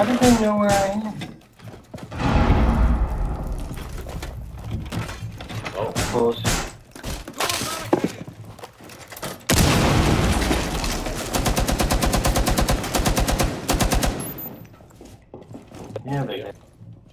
How did they know where I am? Oh, close. Yeah, they did.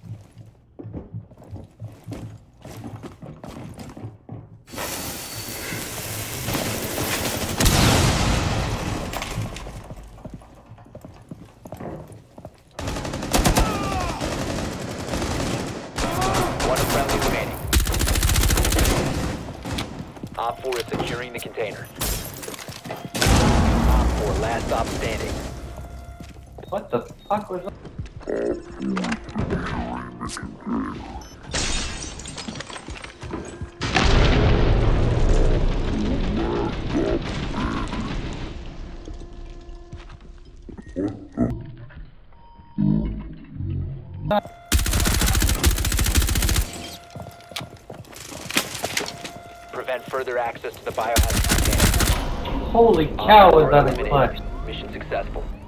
Op 4 is securing the container. Op 4, last stop standing. What the fuck was that? Prevent further access to the biohazard container. Holy cow, was that a clutch? Mission successful.